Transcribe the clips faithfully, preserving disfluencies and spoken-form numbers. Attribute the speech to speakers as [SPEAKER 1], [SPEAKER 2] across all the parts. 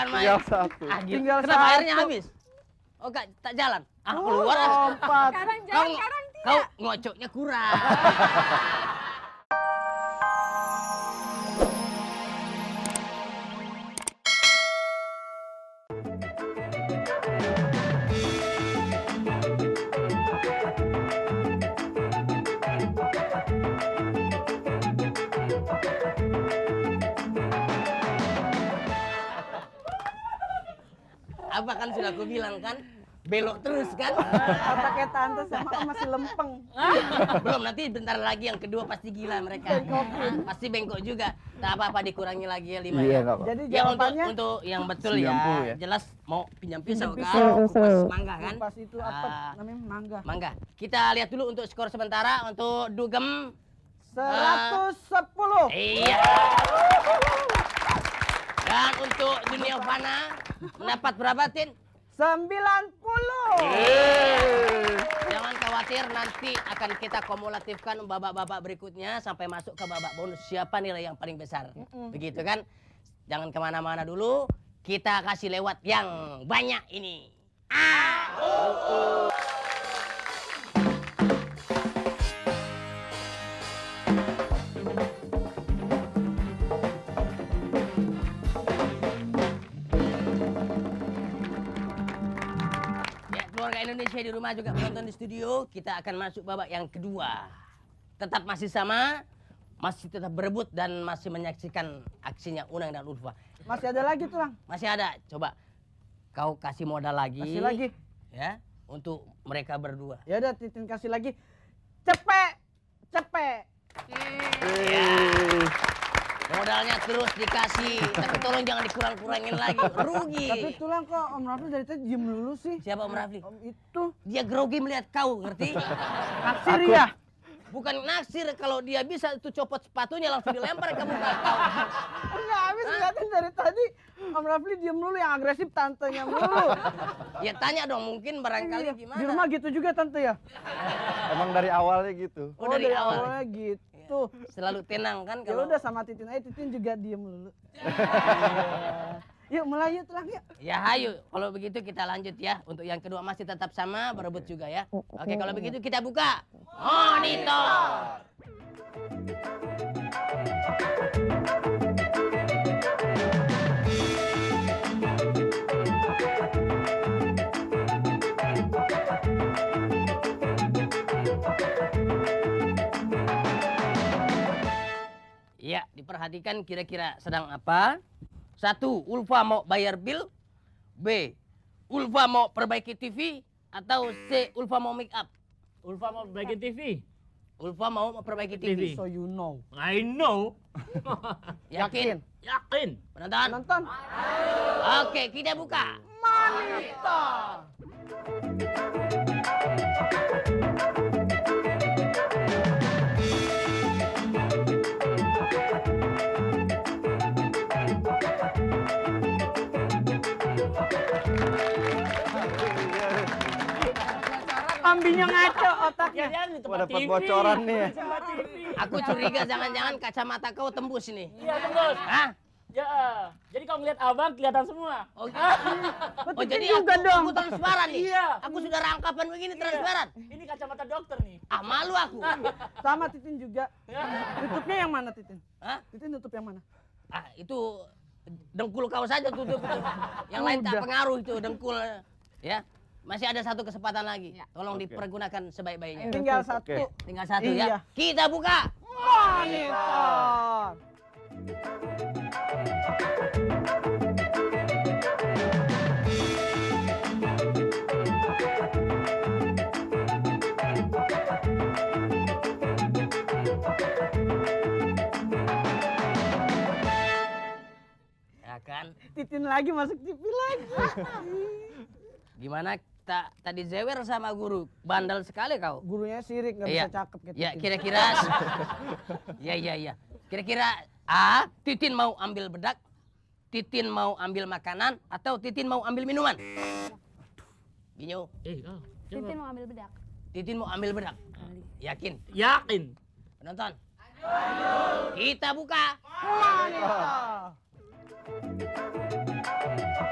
[SPEAKER 1] bukan main.
[SPEAKER 2] Tinggal satu.
[SPEAKER 1] Ah, gila.
[SPEAKER 3] Tinggal
[SPEAKER 1] Kenapa
[SPEAKER 3] satu.
[SPEAKER 1] airnya habis? Oh, gak, tak jalan. Ah,
[SPEAKER 3] Oh,
[SPEAKER 1] keluar. ah.
[SPEAKER 3] lompat.
[SPEAKER 4] Sekarang
[SPEAKER 1] Kau,
[SPEAKER 4] jalan, sekarang tidak.
[SPEAKER 1] kau ngocoknya kurang. Apa kan sudah aku bilang kan? Belok terus kan?
[SPEAKER 3] Otaknya tante sama om masih lempeng.
[SPEAKER 1] Belum, nanti bentar lagi yang kedua pasti gila mereka.
[SPEAKER 3] Bengkokin.
[SPEAKER 1] Pasti bengkok juga. Tak apa-apa, dikurangi lagi ya lima
[SPEAKER 2] Iya,
[SPEAKER 1] ya.
[SPEAKER 2] nggak apa.
[SPEAKER 3] Jadi
[SPEAKER 1] Ya untuk,
[SPEAKER 3] jawabannya
[SPEAKER 1] untuk yang betul
[SPEAKER 2] sembilan puluh
[SPEAKER 1] ya,
[SPEAKER 2] ya.
[SPEAKER 1] jelas mau pinjam pisau
[SPEAKER 3] Pinjam
[SPEAKER 1] kan?
[SPEAKER 3] pisau.
[SPEAKER 1] Kupas mangga kan?
[SPEAKER 3] pas itu apa
[SPEAKER 1] Ah,
[SPEAKER 3] namanya mangga.
[SPEAKER 1] mangga. Kita lihat dulu untuk skor sementara untuk Dugem.
[SPEAKER 3] seratus sepuluh.
[SPEAKER 1] Iya. Dan untuk Dunia Fana mendapat berapa, Tin?
[SPEAKER 3] sembilan puluh.
[SPEAKER 1] Jangan khawatir, nanti akan kita kumulatifkan babak-babak berikutnya sampai masuk ke babak bonus. Siapa nilai yang paling besar?
[SPEAKER 3] Mm-mm.
[SPEAKER 1] Begitu kan? Jangan kemana-mana dulu. Kita kasih lewat yang banyak ini. Ah! Ya, keluarga Indonesia di rumah juga menonton di studio. Kita akan masuk babak yang kedua. Tetap masih sama, masih tetap berebut dan masih menyaksikan aksinya Unang dan Ulfa.
[SPEAKER 3] Masih ada lagi tuh, Lang.
[SPEAKER 1] Masih ada. Coba kau kasih modal lagi.
[SPEAKER 3] Kasih lagi.
[SPEAKER 1] Ya, untuk mereka berdua.
[SPEAKER 3] Ya udah Titin kasih lagi. Cepet. Cepet.
[SPEAKER 1] Ya. Modalnya terus dikasih, tapi tolong jangan dikurang-kurangin lagi. Rugi.
[SPEAKER 3] Tapi tulang kok Om Rafli dari tadi diem dulu sih.
[SPEAKER 1] Siapa Om Rafli?
[SPEAKER 3] Om itu
[SPEAKER 1] Dia grogi melihat kau, ngerti?
[SPEAKER 3] naksir ya.
[SPEAKER 1] Bukan naksir, kalau dia bisa itu copot sepatunya langsung dilempar ke muka kau.
[SPEAKER 3] Enggak habis ngeliatin dari tadi Om Rafli diem dulu, yang agresif tantenya mulu.
[SPEAKER 1] Ya tanya dong, mungkin barangkali
[SPEAKER 3] Iya.
[SPEAKER 1] gimana?
[SPEAKER 3] Di rumah gitu juga tante ya?
[SPEAKER 2] Emang dari awalnya gitu.
[SPEAKER 1] Oh, dari awal.
[SPEAKER 3] awalnya gitu.
[SPEAKER 1] Selalu tenang kan
[SPEAKER 3] Ya
[SPEAKER 1] kalau...
[SPEAKER 3] udah sama Titin aja, Titin juga diem dulu. Iya. Yuk mulai yuk tulang yuk.
[SPEAKER 1] Ya hayu, kalau begitu kita lanjut ya. Untuk yang kedua masih tetap sama, berebut juga ya. Oke, kalau begitu kita buka monitor. Ya, diperhatikan kira-kira sedang apa. Satu, Ulfa mau bayar bill. B, Ulfa mau perbaiki T V. Atau C, Ulfa mau make up.
[SPEAKER 5] Ulfa mau bikin T V.
[SPEAKER 1] Ulfa mau memperbaiki T V.
[SPEAKER 5] T V.
[SPEAKER 3] So you know.
[SPEAKER 5] I know.
[SPEAKER 1] Yakin?
[SPEAKER 5] Yakin.
[SPEAKER 1] Penonton?
[SPEAKER 3] Nonton.
[SPEAKER 1] Oke, kita buka.
[SPEAKER 3] Monitor. Ambinya ngaco otaknya.
[SPEAKER 5] Ya, di
[SPEAKER 2] Wah,
[SPEAKER 5] tempat
[SPEAKER 2] dapat
[SPEAKER 5] T V.
[SPEAKER 2] bocoran nih ya.
[SPEAKER 5] Di tempat T V.
[SPEAKER 1] Aku curiga jangan-jangan kacamata kau tembus ini.
[SPEAKER 5] Iya, tembus.
[SPEAKER 1] Hah?
[SPEAKER 5] Ya. Jadi kalau ngeliat abang kelihatan semua.
[SPEAKER 1] Oh,
[SPEAKER 3] Betul
[SPEAKER 1] oh jadi
[SPEAKER 3] juga
[SPEAKER 1] aku,
[SPEAKER 3] dong.
[SPEAKER 1] aku transparan nih?
[SPEAKER 5] Iya.
[SPEAKER 1] Aku sudah rangkapan begini transparan?
[SPEAKER 5] Ini kacamata dokter nih.
[SPEAKER 1] Ah, malu aku.
[SPEAKER 3] Sama Titin juga.
[SPEAKER 5] Ya.
[SPEAKER 3] Tutupnya yang mana Titin?
[SPEAKER 1] Hah?
[SPEAKER 3] Titin tutup yang mana?
[SPEAKER 1] Ah, itu dengkul kau saja tutup itu. Yang lain tak
[SPEAKER 3] Udah.
[SPEAKER 1] pengaruh itu dengkul. Ya. Masih ada satu kesempatan lagi.
[SPEAKER 4] Ya.
[SPEAKER 1] Tolong
[SPEAKER 2] Oke.
[SPEAKER 1] dipergunakan sebaik-baiknya.
[SPEAKER 3] Tinggal
[SPEAKER 2] Oke.
[SPEAKER 3] satu.
[SPEAKER 1] Tinggal satu
[SPEAKER 3] Iya.
[SPEAKER 1] ya. Kita buka.
[SPEAKER 3] Monitor.
[SPEAKER 1] Ya kan?
[SPEAKER 3] Titin lagi masuk T V lagi.
[SPEAKER 1] Gimana ta tadi zewer sama guru? Bandel sekali kau.
[SPEAKER 3] Gurunya sirik nggak
[SPEAKER 1] Iya.
[SPEAKER 3] bisa cakep gitu.
[SPEAKER 1] Ya, kira-kira Ya, ya, ya. Kira-kira A, Titin mau ambil bedak, Titin mau ambil makanan, atau Titin mau ambil minuman? Binyo,
[SPEAKER 5] Eh, oh,
[SPEAKER 4] Titin
[SPEAKER 5] coba.
[SPEAKER 4] mau ambil bedak.
[SPEAKER 1] Titin mau ambil bedak. Yakin?
[SPEAKER 5] Yakin.
[SPEAKER 1] Penonton? Kita buka.
[SPEAKER 3] Monitor.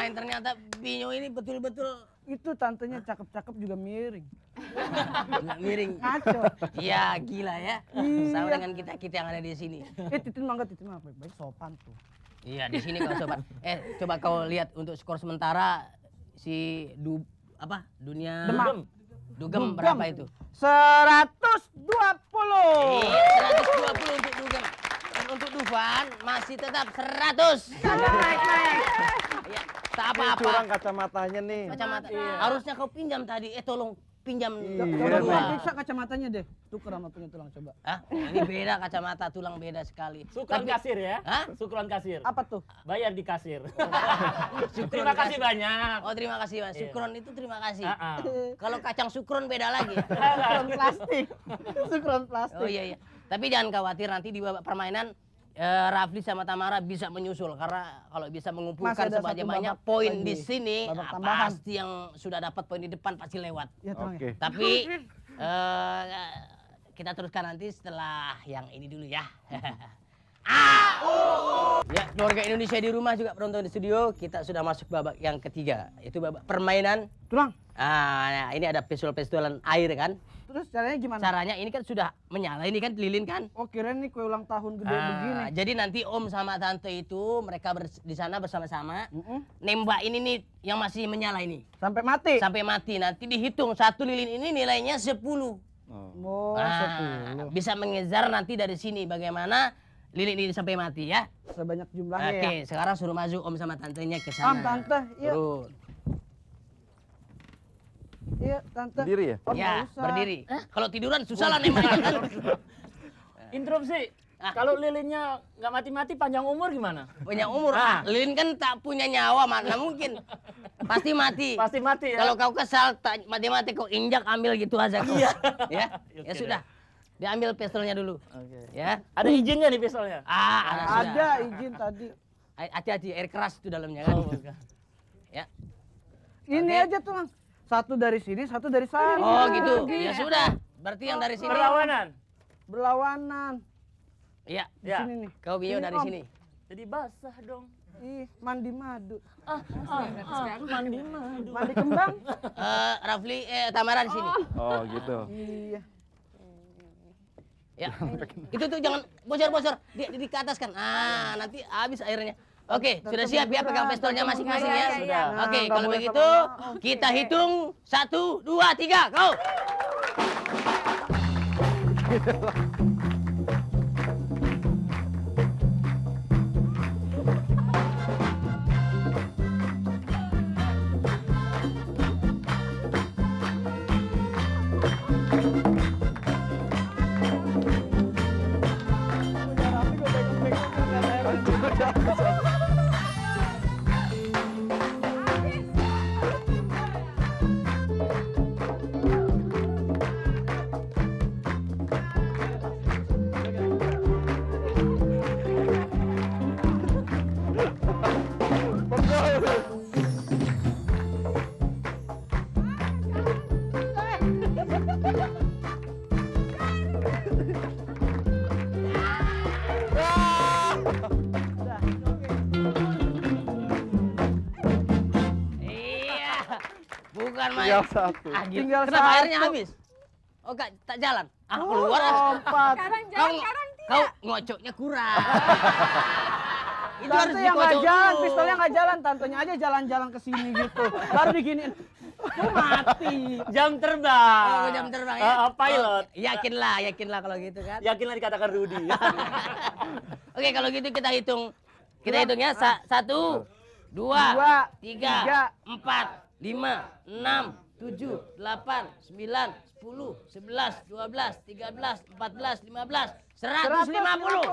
[SPEAKER 1] lain. Ternyata Binyo ini betul-betul
[SPEAKER 3] Itu tantenya cakep-cakep juga miring.
[SPEAKER 1] nggak miring.
[SPEAKER 3] Ngaco.
[SPEAKER 1] Iya, gila ya.
[SPEAKER 3] Iya.
[SPEAKER 1] Sama dengan kita-kita yang ada di sini.
[SPEAKER 3] Eh, Titin mangga, Titin mangga. Baik-baik sopan tuh.
[SPEAKER 1] Iya, di sini kau sobat. Eh, coba kau lihat untuk skor sementara si du apa? Dunia
[SPEAKER 3] Demak.
[SPEAKER 1] Dugem
[SPEAKER 3] Dugem.
[SPEAKER 1] berapa itu?
[SPEAKER 3] seratus dua puluh.
[SPEAKER 1] Iya, seratus dua puluh untuk Dugem. Dan untuk Dufan masih tetap seratus.
[SPEAKER 3] Naik-naik.
[SPEAKER 1] Iya, tak
[SPEAKER 2] Ini
[SPEAKER 1] apa-apa.
[SPEAKER 2] curang kacamatanya nih.
[SPEAKER 1] Kacamata.
[SPEAKER 5] Iya.
[SPEAKER 1] Harusnya kau pinjam tadi. Eh, tolong pinjam
[SPEAKER 2] Iya,
[SPEAKER 3] Coba
[SPEAKER 2] nih.
[SPEAKER 3] gua periksa kacamatanya deh. Tuker sama punya tulang coba.
[SPEAKER 1] Hah? Ini beda kacamata tulang beda sekali.
[SPEAKER 5] Sukron
[SPEAKER 1] Tapi-
[SPEAKER 5] kasir ya.
[SPEAKER 1] Hah?
[SPEAKER 5] Sukron kasir.
[SPEAKER 3] Apa tuh?
[SPEAKER 5] Bayar di kasir.
[SPEAKER 1] Sukron
[SPEAKER 5] Terima kasih
[SPEAKER 1] kasih.
[SPEAKER 5] banyak.
[SPEAKER 1] Oh, terima kasih, Mas.
[SPEAKER 5] Iya.
[SPEAKER 1] Sukron itu terima kasih.
[SPEAKER 5] Ah, ah.
[SPEAKER 1] Kalau kacang sukron beda lagi. ya?
[SPEAKER 3] Sukron plastik. Sukron plastik.
[SPEAKER 1] Oh iya iya. Tapi jangan khawatir nanti di babak permainan eh, Rafli sama Tamara bisa menyusul karena kalau bisa mengumpulkan
[SPEAKER 3] Masih ada
[SPEAKER 1] sebanyak
[SPEAKER 3] satu
[SPEAKER 1] banyak
[SPEAKER 3] babak
[SPEAKER 1] poin
[SPEAKER 3] lagi.
[SPEAKER 1] di sini,
[SPEAKER 3] Babak
[SPEAKER 1] ah,
[SPEAKER 3] tambahan.
[SPEAKER 1] pasti yang sudah dapat poin di depan pasti lewat.
[SPEAKER 3] Ya, tenang
[SPEAKER 2] Oke.
[SPEAKER 3] ya.
[SPEAKER 1] Tapi eh, kita teruskan nanti setelah yang ini dulu ya. Ah! Ya, keluarga Indonesia di rumah juga penonton di studio, kita sudah masuk babak yang ketiga, itu babak permainan.
[SPEAKER 3] Tulang.
[SPEAKER 1] Ah, nah, ini ada pistol-pistolan air kan.
[SPEAKER 3] Terus caranya gimana?
[SPEAKER 1] Caranya ini kan sudah menyala ini kan lilin kan.
[SPEAKER 3] Oh, kirain nih kue ulang tahun gede
[SPEAKER 1] Ah,
[SPEAKER 3] begini.
[SPEAKER 1] jadi nanti Om sama Tante itu mereka bers- di sana bersama-sama
[SPEAKER 3] Mm-mm.
[SPEAKER 1] nembak ini nih yang masih menyala ini
[SPEAKER 3] Sampai mati.
[SPEAKER 1] sampai mati. Nanti dihitung satu lilin ini nilainya sepuluh.
[SPEAKER 2] Oh.
[SPEAKER 3] Oh,
[SPEAKER 1] Ah,
[SPEAKER 3] sepuluh.
[SPEAKER 1] bisa mengejar nanti dari sini bagaimana lilin ini sampai mati ya.
[SPEAKER 3] Sebanyak jumlahnya
[SPEAKER 1] Oke,
[SPEAKER 3] ya.
[SPEAKER 1] sekarang suruh maju Om sama Tantenya ke
[SPEAKER 3] Om,
[SPEAKER 1] sana.
[SPEAKER 3] Tante, yuk.
[SPEAKER 1] Turun.
[SPEAKER 3] Iya, Tante.
[SPEAKER 2] Berdiri ya?
[SPEAKER 3] Om,
[SPEAKER 1] Ya,
[SPEAKER 3] nggak usah.
[SPEAKER 1] berdiri. Kalau tiduran susah lah nembaknya kan.
[SPEAKER 5] Interupsi.
[SPEAKER 1] Ah.
[SPEAKER 5] Kalau lilinnya nggak mati-mati panjang umur gimana?
[SPEAKER 1] Punya umur.
[SPEAKER 5] Ah.
[SPEAKER 1] Ah, lilin kan tak punya nyawa, mana mungkin. Pasti mati.
[SPEAKER 5] Pasti mati ya.
[SPEAKER 1] Kalau kau kesal, tak mati-mati kau injak ambil gitu aja kau.
[SPEAKER 5] Iya.
[SPEAKER 1] Ya,
[SPEAKER 5] Oke
[SPEAKER 1] ya
[SPEAKER 5] deh.
[SPEAKER 1] sudah. Diambil pistolnya dulu.
[SPEAKER 5] Oke.
[SPEAKER 1] Ya.
[SPEAKER 5] Ada izin nggak nih pistolnya?
[SPEAKER 1] Ah, ada, sudah.
[SPEAKER 3] Ada izin tadi.
[SPEAKER 1] Hati-hati, air keras itu dalamnya kan.
[SPEAKER 5] Oh, bukan.
[SPEAKER 1] Ya.
[SPEAKER 3] Ini
[SPEAKER 1] Oke.
[SPEAKER 3] aja tuh, Mang. Satu dari sini, satu dari sana.
[SPEAKER 1] Oh gitu. Ya sudah. Berarti yang dari sini.
[SPEAKER 5] Berlawanan.
[SPEAKER 3] Berlawanan.
[SPEAKER 1] Iya.
[SPEAKER 3] Di
[SPEAKER 5] Ya.
[SPEAKER 3] sini nih.
[SPEAKER 1] Kau Binyo
[SPEAKER 3] Ini,
[SPEAKER 1] dari
[SPEAKER 3] Om.
[SPEAKER 1] sini.
[SPEAKER 5] Jadi basah dong.
[SPEAKER 3] Ih, mandi madu.
[SPEAKER 5] Ah, ah, ah, mandi madu.
[SPEAKER 3] Mandi kembang.
[SPEAKER 1] Eh, Rafli, eh, Tamara di sini.
[SPEAKER 2] Oh gitu.
[SPEAKER 3] Iya.
[SPEAKER 1] Ya. Itu tuh jangan bocor-bocor. Di, di, di ke atas kan. Ah, nanti habis airnya. Oke, sudah siap ya pegang pistolnya masing-masing ya?
[SPEAKER 5] Sudah.
[SPEAKER 1] Oke,
[SPEAKER 3] Nah,
[SPEAKER 1] kalau
[SPEAKER 3] nggak boleh
[SPEAKER 1] begitu
[SPEAKER 3] sama-
[SPEAKER 1] kita hitung satu, dua, tiga, go. Iya. Bukan main.
[SPEAKER 2] Tinggal satu.
[SPEAKER 1] Ah, gila.
[SPEAKER 3] Tinggal
[SPEAKER 1] Kenapa
[SPEAKER 3] satu.
[SPEAKER 1] airnya habis? Oh, gak, tak jalan. Ah, keluar. ah.
[SPEAKER 3] Lompat.
[SPEAKER 1] Kau, kau ngocoknya kurang. Itu harus
[SPEAKER 3] Tante yang nggak
[SPEAKER 1] dikocok
[SPEAKER 3] jalan,
[SPEAKER 1] dulu.
[SPEAKER 3] pistolnya nggak jalan, tantenya aja jalan-jalan ke sini gitu. Baru diginiin. Tuh mati.
[SPEAKER 5] Jam terbang.
[SPEAKER 1] Oh, jam terbang ya?
[SPEAKER 5] Ah, ah, pilot.
[SPEAKER 1] Oh, yakinlah, yakinlah kalau gitu kan.
[SPEAKER 5] Yakinlah dikatakan Rudy.
[SPEAKER 1] Oke, kalau gitu kita hitung. Kita hitung ya. Sa- satu, dua,
[SPEAKER 3] Dua,
[SPEAKER 1] tiga,
[SPEAKER 3] tiga,
[SPEAKER 1] empat, lima, enam, tujuh, delapan, sembilan, sepuluh, sebelas, dua belas, tiga belas, empat belas, lima belas, seratus lima puluh.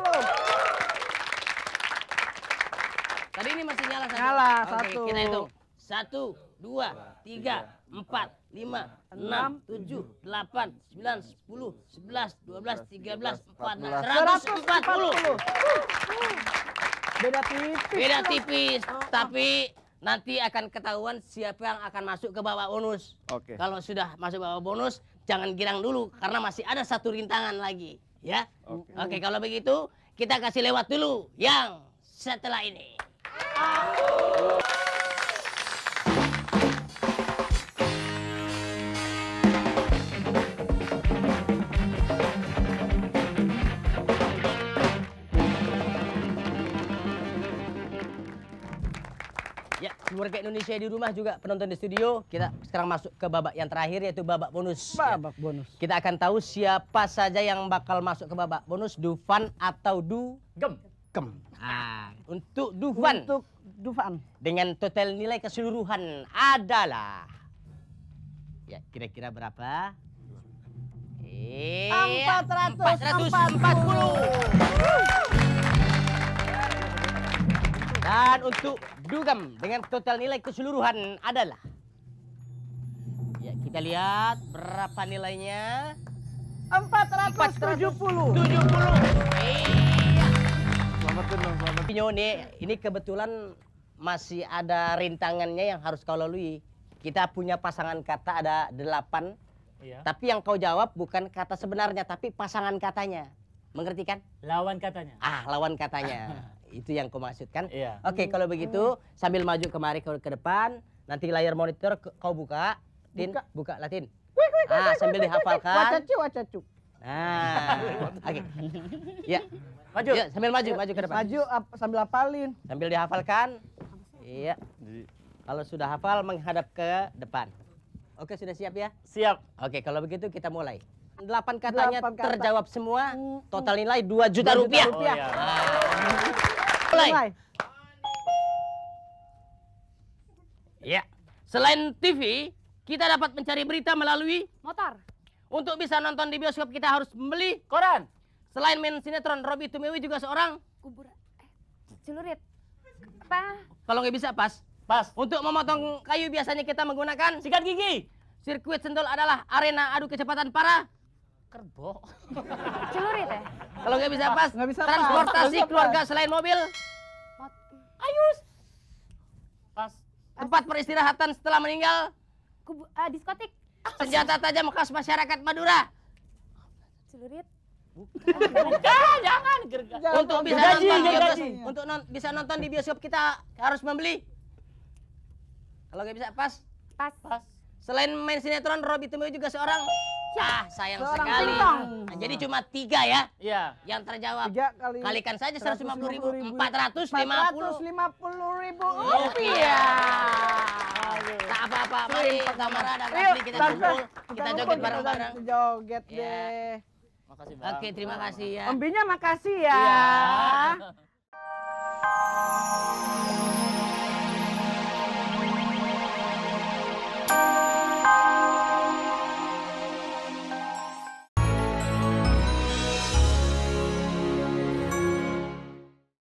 [SPEAKER 1] Tadi ini masih nyala satu.
[SPEAKER 3] Nyala,
[SPEAKER 1] Oke,
[SPEAKER 3] satu.
[SPEAKER 1] kita hitung. Satu, dua, tiga, empat, lima, enam, tujuh, delapan, sembilan, sepuluh, sebelas, dua belas, tiga belas, empat belas, seratus empat puluh.
[SPEAKER 3] Beda tipis.
[SPEAKER 1] Beda tipis, tapi nanti akan ketahuan siapa yang akan masuk ke babak bonus.
[SPEAKER 2] Oke.
[SPEAKER 1] Kalau sudah masuk babak bonus, jangan girang dulu karena masih ada satu rintangan lagi, ya.
[SPEAKER 2] Oke.
[SPEAKER 1] Oke, kalau begitu kita kasih lewat dulu yang setelah ini. keluarga Indonesia di rumah juga penonton di studio. Kita sekarang masuk ke babak yang terakhir yaitu babak bonus.
[SPEAKER 3] Babak bonus.
[SPEAKER 1] Kita akan tahu siapa saja yang bakal masuk ke babak bonus, Dufan atau Du
[SPEAKER 5] Gem.
[SPEAKER 1] Kem. Ah, untuk Dufan
[SPEAKER 3] Untuk Dufan.
[SPEAKER 1] dengan total nilai keseluruhan adalah ya kira-kira berapa? Eh,
[SPEAKER 3] Empat ratus
[SPEAKER 1] empat puluh. Dan untuk Dugem dengan total nilai keseluruhan adalah ya kita lihat berapa nilainya.
[SPEAKER 3] Empat ratus tujuh puluh.
[SPEAKER 1] tujuh puluh. Iya.
[SPEAKER 2] Selamat dong, selamat.
[SPEAKER 1] Pinyo nih, ini kebetulan masih ada rintangannya yang harus kau lalui. Kita punya pasangan kata ada delapan.
[SPEAKER 5] Iya.
[SPEAKER 1] Tapi yang kau jawab bukan kata sebenarnya, tapi pasangan katanya. Mengerti kan?
[SPEAKER 5] Lawan katanya.
[SPEAKER 1] Ah, lawan katanya. Itu yang kau maksudkan?
[SPEAKER 5] Iya.
[SPEAKER 1] Oke, kalau begitu sambil maju kemari ke, ke depan, nanti layar monitor ke- kau buka. Tin,
[SPEAKER 3] Buka.
[SPEAKER 1] buka Latin.
[SPEAKER 3] Wih, wih, wih,
[SPEAKER 1] Ah,
[SPEAKER 3] wih,
[SPEAKER 1] sambil
[SPEAKER 3] wih, wih, wih.
[SPEAKER 1] dihafalkan.
[SPEAKER 3] Wacacu, wacacu.
[SPEAKER 1] Nah, oke. Ya,
[SPEAKER 5] Maju.
[SPEAKER 1] ya, sambil maju, maju ke depan.
[SPEAKER 3] Maju ap- sambil apalin.
[SPEAKER 1] Sambil dihafalkan. Iya.
[SPEAKER 2] Jadi,
[SPEAKER 1] Kalau sudah hafal menghadap ke depan. Oke, sudah siap ya?
[SPEAKER 5] Siap.
[SPEAKER 1] Oke, kalau begitu kita mulai. Delapan katanya
[SPEAKER 3] Delapan kata.
[SPEAKER 1] terjawab semua.
[SPEAKER 3] Hmm,
[SPEAKER 1] Total nilai dua juta
[SPEAKER 3] Dua juta
[SPEAKER 1] rupiah.
[SPEAKER 5] Oh, iya.
[SPEAKER 1] Mulai.
[SPEAKER 3] Mulai.
[SPEAKER 1] Ya. Selain T V, kita dapat mencari berita melalui
[SPEAKER 4] Motor.
[SPEAKER 1] untuk bisa nonton di bioskop kita harus membeli.
[SPEAKER 5] Koran.
[SPEAKER 1] Selain main sinetron, Robby Tumewi juga seorang.
[SPEAKER 4] Kubur. Eh, celurit. Apa?
[SPEAKER 1] Kalau nggak bisa pas.
[SPEAKER 5] Pas.
[SPEAKER 1] Untuk memotong kayu biasanya kita menggunakan
[SPEAKER 5] Sikat gigi.
[SPEAKER 1] sirkuit Sentul adalah arena adu kecepatan para
[SPEAKER 5] Kerbau.
[SPEAKER 4] Celurit ya?
[SPEAKER 1] kalau nggak bisa pas.
[SPEAKER 3] Nggak bisa pas.
[SPEAKER 1] Transportasi
[SPEAKER 3] Nggak bisa
[SPEAKER 1] keluarga
[SPEAKER 3] pas.
[SPEAKER 1] selain mobil.
[SPEAKER 4] Mot
[SPEAKER 1] Ayus.
[SPEAKER 5] Pas.
[SPEAKER 1] Tempat peristirahatan setelah meninggal.
[SPEAKER 4] kubu ah, diskotik.
[SPEAKER 1] Senjata tajam khas masyarakat Madura.
[SPEAKER 4] Celurit.
[SPEAKER 5] Bukan, jangan. Gerga.
[SPEAKER 3] Jangan
[SPEAKER 1] Untuk
[SPEAKER 3] sampai
[SPEAKER 1] bisa
[SPEAKER 5] Gergaji,
[SPEAKER 1] nonton di
[SPEAKER 5] gergaji.
[SPEAKER 1] bioskop, untuk non- bisa nonton di bioskop kita harus membeli. Kalau nggak bisa pas.
[SPEAKER 4] Pas.
[SPEAKER 5] Pas.
[SPEAKER 1] Selain main sinetron, Robby Tumewi juga seorang. Ah, sayang
[SPEAKER 3] Seorang
[SPEAKER 1] sekali.
[SPEAKER 3] singkong.
[SPEAKER 1] Nah, jadi cuma tiga ya
[SPEAKER 5] Iya.
[SPEAKER 1] yang terjawab.
[SPEAKER 3] Tiga kali.
[SPEAKER 1] Kalikan saja seratus lima puluh ribu, empat ratus
[SPEAKER 3] Empat
[SPEAKER 1] lima
[SPEAKER 3] ratus
[SPEAKER 1] puluh.
[SPEAKER 3] lima puluh ribu
[SPEAKER 1] Rupiah.
[SPEAKER 3] rupiah.
[SPEAKER 1] Tak apa-apa, mari Tamara dan
[SPEAKER 3] Yuk,
[SPEAKER 1] Rafli kita
[SPEAKER 3] Tante.
[SPEAKER 1] kumpul,
[SPEAKER 3] Kita
[SPEAKER 1] kita
[SPEAKER 3] ngumpul,
[SPEAKER 1] joget
[SPEAKER 3] kita
[SPEAKER 1] bareng-bareng.
[SPEAKER 3] Joget
[SPEAKER 1] Ya.
[SPEAKER 3] deh.
[SPEAKER 5] Makasih, Bang.
[SPEAKER 1] Oke, terima kasih ya.
[SPEAKER 3] Embinya makasih ya.
[SPEAKER 5] Iya.